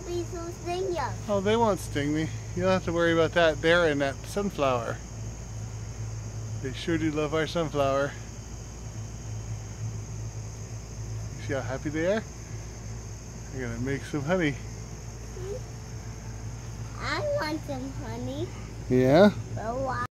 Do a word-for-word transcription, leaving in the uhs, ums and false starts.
bees will sting you. Oh, they won't sting me. You don't have to worry about that. They're in that sunflower. They sure do love our sunflower. You see how happy they are? They're gonna make some honey. I want some honey. Yeah? But why?